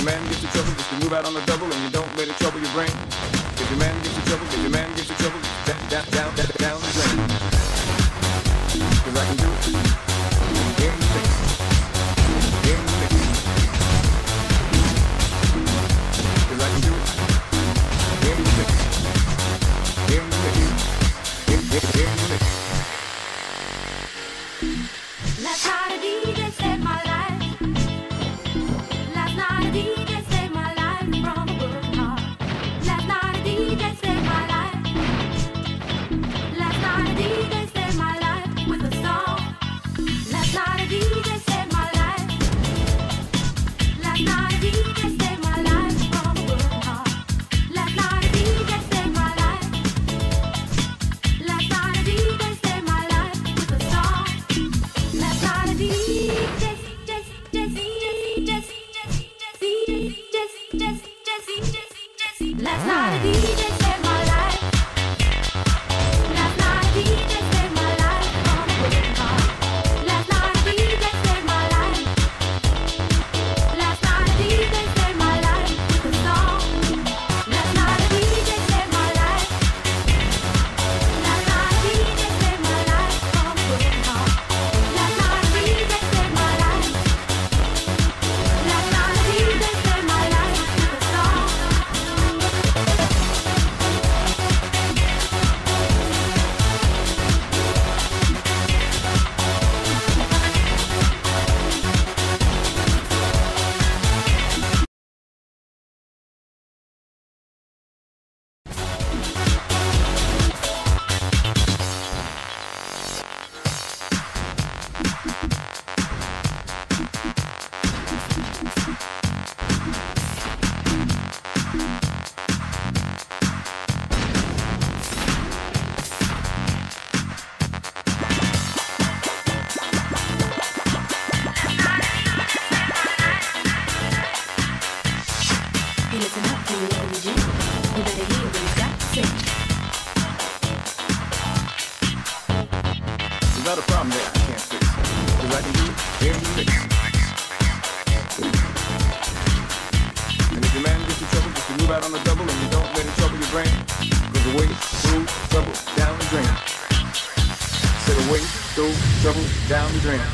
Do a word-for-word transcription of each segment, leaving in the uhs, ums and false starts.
man gets in trouble, just to move out on the double and you don't let it trouble your brain. If your man gets in trouble, if your man gets in trouble, down, down, down, down, down the drain. Cause I can do it. In the mix. In the mix. Cause I can do it. In the mix. In the mix. In, in, in the mix. Last night a D J saved my life. Last night a D J saved my life from a broken heart. Last night a D J saved my life. Last night a D J saved my life with a song. Last night a D J saved my life. Last night a D J saved my life from a broken heart. Last night a D J saved my life. Last night a D J saved my life with a song. Last night a D J, just, just, just, just, just, just, just, just, last night a D J saved my life. Last night a D J saved my life from a broken heart. Last night a D J saved my life. Last night a D J saved my life with a song. Last night a D J saved my life. Last night a D J saved my life from a broken heart. Last night a D J saved my life. Last night a D J saved my life with a song. You listen up to the O G. You better hear what he's got to say. There's not a problem there I can't fix. Cause I can do it in the mix. And if your man gets in trouble, just to move out on the double and you don't let it trouble your brain. Cause away, through, trouble, down the drain. Said away, through, trouble, down the drain.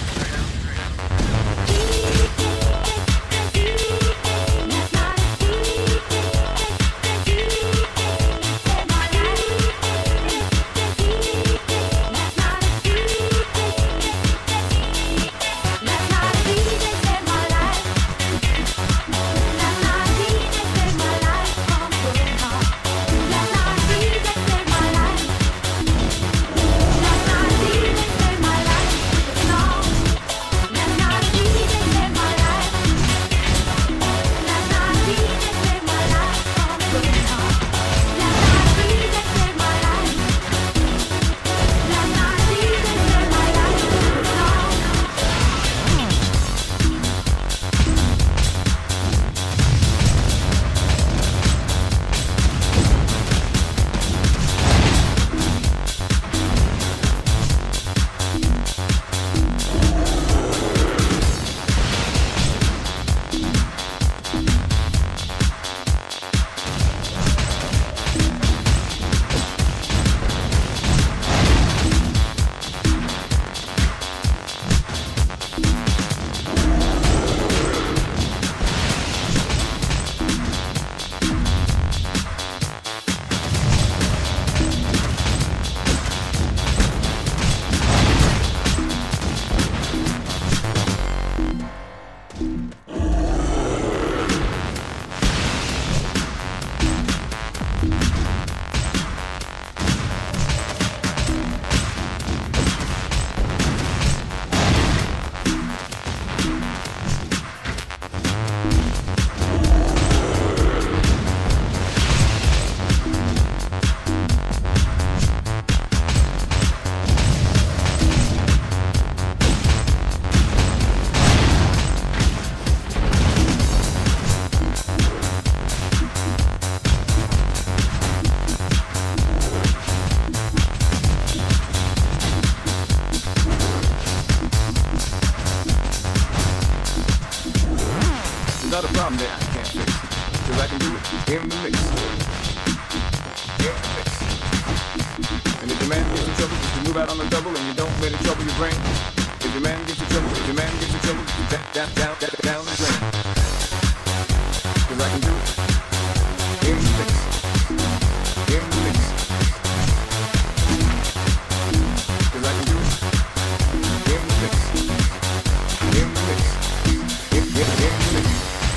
Not a problem there, I can't fix. Cause I can do it in the mix. In the mix. And if your man gets in trouble, just to move out on the double and you don't let it trouble your brain. If your man gets in trouble, if your man gets in trouble, just down, down, down, down, down the drain. Cause I can do it in the mix. In the mix. Cause I can do it in the mix. In the mix. In, in, in the mix.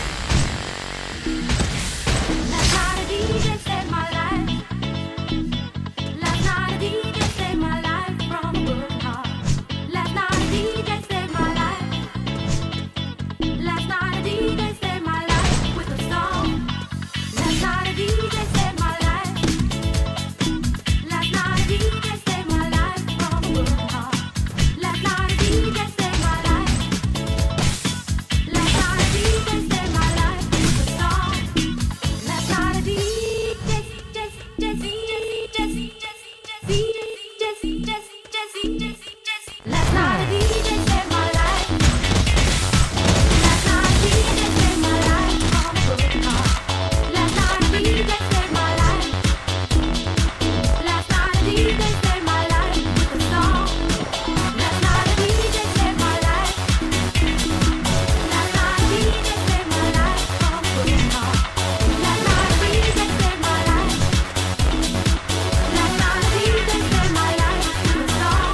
Last night a D J saved my life. Last night a D J saved my life from a broken heart. Last night a D J saved my life. Last night a D J saved my life with a song. Last night a D J saved my life. Last night a D J saved my life from a broken heart. Last night a D J saved my life. Last night a D J saved my life with a song. Last night a D J, Jesse, Jesse, Jesse, Jesse, Jesse, Jesse, Jesse, Jesse, Jesse. Last night a D J saved my life. Last night a D J saved my life from a broken heart. Last night a D J saved my life. Last night a D J saved my life with a song. Last night a D J saved my life. Last night a D J saved my life from a broken heart. Last night a D J saved my life. Last night a D J saved my life with a song.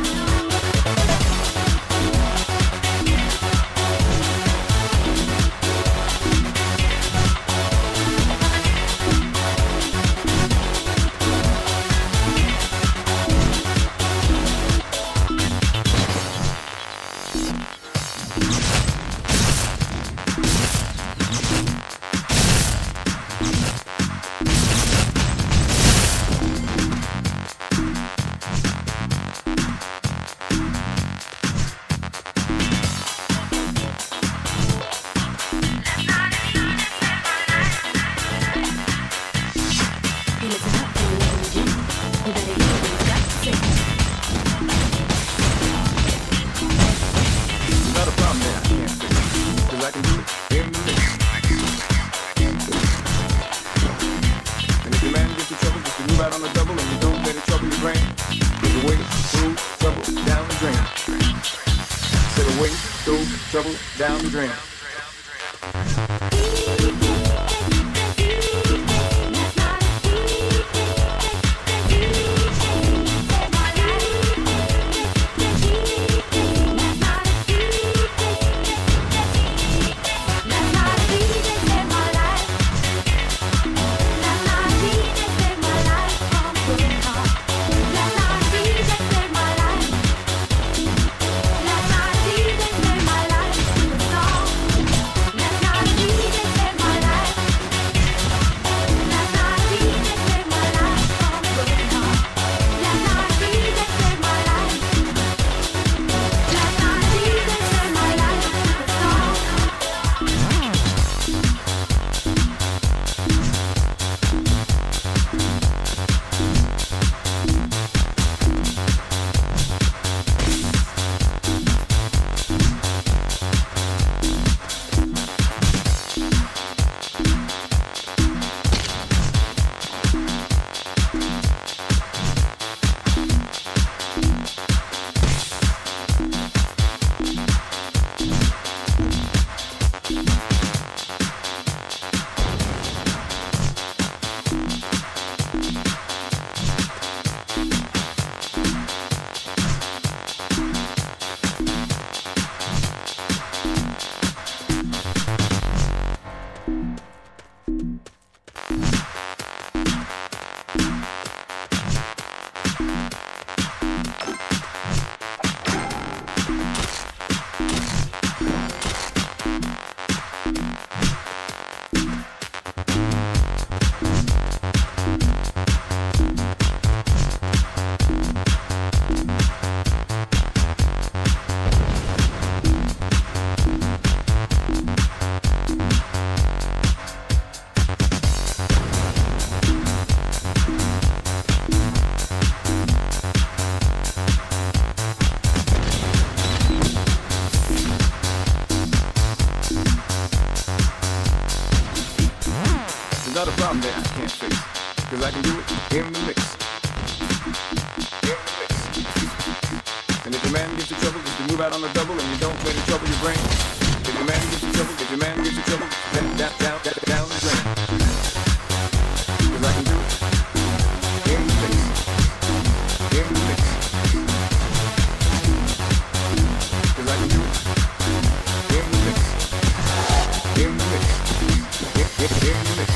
You listen up and listen, you better hear what he's got to say. It's not a problem that I can't fix. Cause I can do it in the mix. And if your man gets in trouble, just to move out on the double and you don't let it trouble your brain. There's a way through trouble down the drain. Said a way through trouble down the drain. not a problem that I can't fix, cause I can do it in the mix. In the mix. And if your man gets in trouble, just to move out on the double and you don't let it trouble your brain. If your man gets in trouble, if your man gets in trouble, then down, down, down, down the drain. Cause I can do it in the mix. In the mix. Cause I can do it in the mix. In the mix. In, in, in the mix.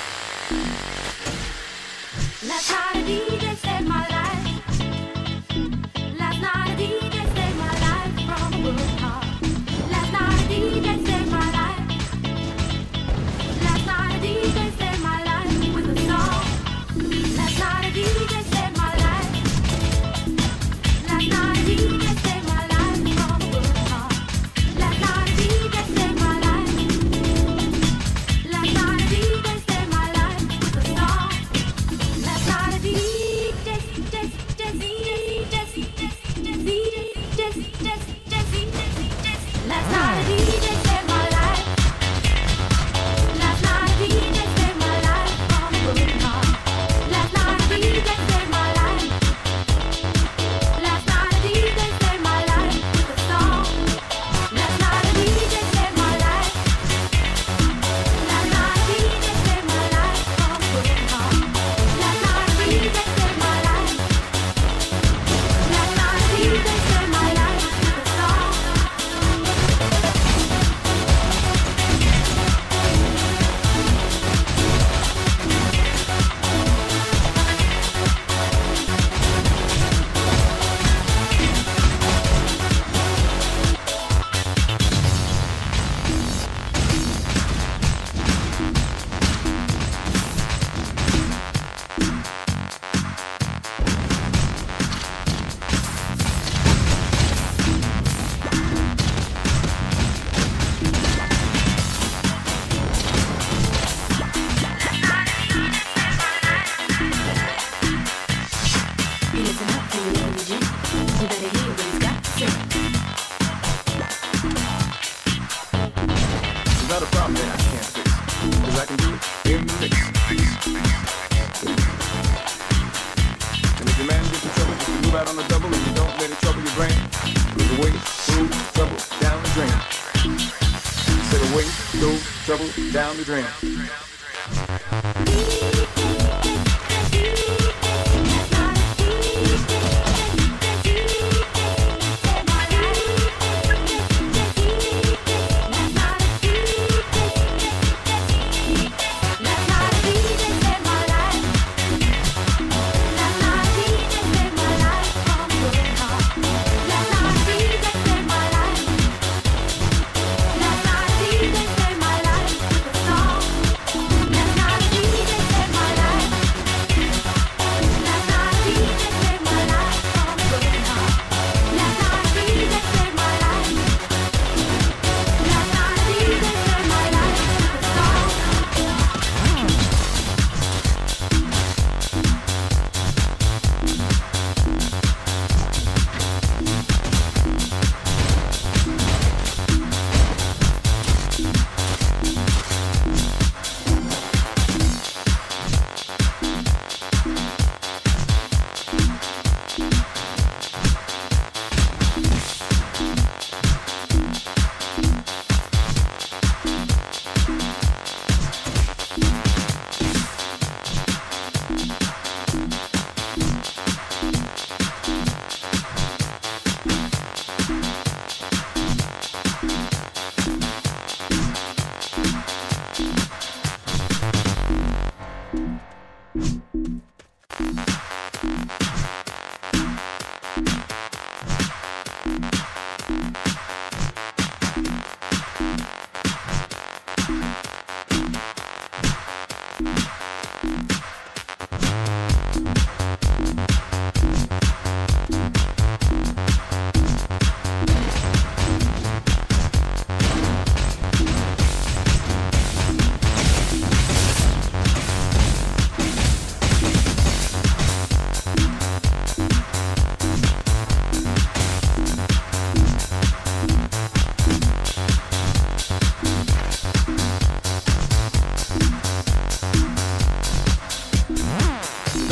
Last night a D J saved my life. Last night a D J saved my life from a broken heart. Last night a D J saved my life. Last night a D J saved my life with a song. Last night a D J saved my life. Last night a D J saved my life from a broken heart. Last night a D J saved my life. Last night a D J saved my life with a song. Last night a D J, Jesse, Jesse, Jesse, Jesse, Jesse, Jesse, Jesse. Last night a D J saved my life. Last night a D J saved my life from a broken heart. Last night a D J saved my life. Last night a D J saved my life with a song. Last night a D J saved my life. Last night a D J saved my life from a broken heart. Last night a D J saved my life. Last night a D J saved my life with a song. You listen up to the energy. You better hear what he's got to say. It's not a problem that I can't fix, cause I can do it in the mix. And if your man gets in trouble, just to move out on the double and you don't let it trouble your brain. Move away, move trouble down the drain. Said away, go trouble down the drain. Last night a D J saved my life.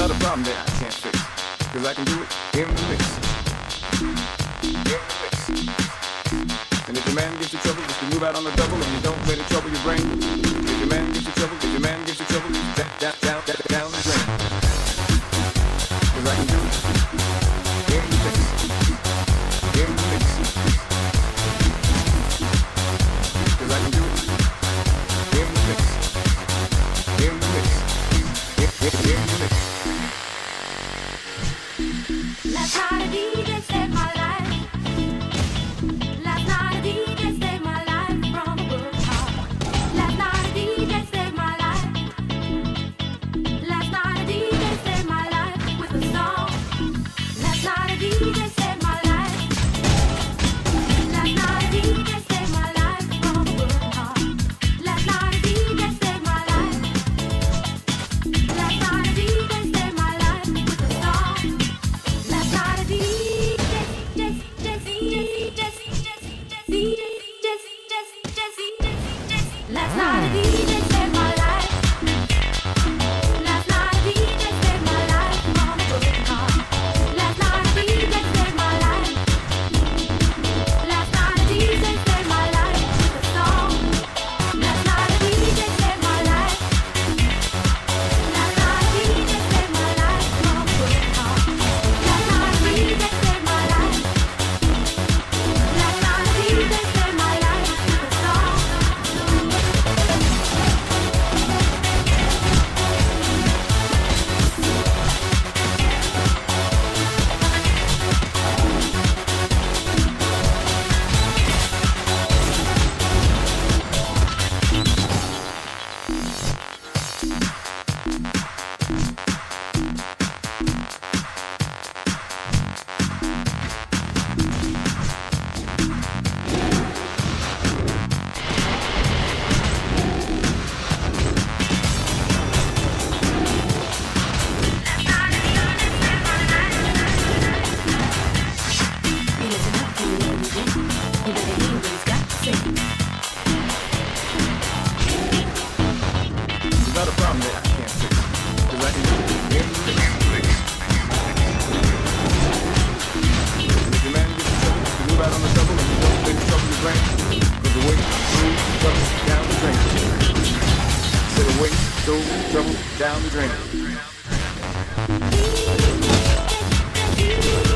not a problem that I can't fix, cause I can do it in the mix. In the mix. And if your man gets you trouble, just to move out on the double and you don't let it trouble your brain. If your man gets you trouble, if your man gets you trouble, down, down, down, down, down the drain. Cause I can do it in the mix. In the mix. Cause I can do it in the mix. In the mix. In, in, in the mix. Last night a D J saved my life. Last night a D J saved my life from a broken heart. Last night a D J saved my life. Last night a D J saved my life with a song. Last night a D J saved my life. Last night a D J saved my life from a broken heart. Last night a D J saved my life. Last night a D J saved my life with a song. Last night a D J, just, just, just, just, just, just, just, just, just. Last night a D J saved my life. Last night a D J saved my life from a broken heart. Last night a D J saved my life. Last night a D J saved my life with a song. Last night a D J saved my life. Last night a D J saved my life from a broken heart. Last night a D J saved my life. Last night a D J saved my life with a song. You listen up to me, ladies. You better hear what he's got to say. It's not a problem that I can't fix, cause I can do it in the mix. And if your man gets you trouble, just to move out on the double and you don't let it trouble your brain. Cause away, through, trouble, down the drain. Said away, through, trouble, down the drain. D J,